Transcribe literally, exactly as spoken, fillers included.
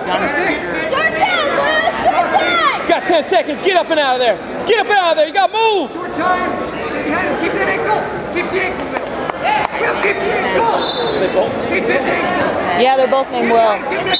got ten seconds. Get up and out of there. Get up and out of there. You got to move. Short time. Keep that ankle. Keep the ankle. Will, keep the ankle. Keep his ankle. Yeah, they're both named Will.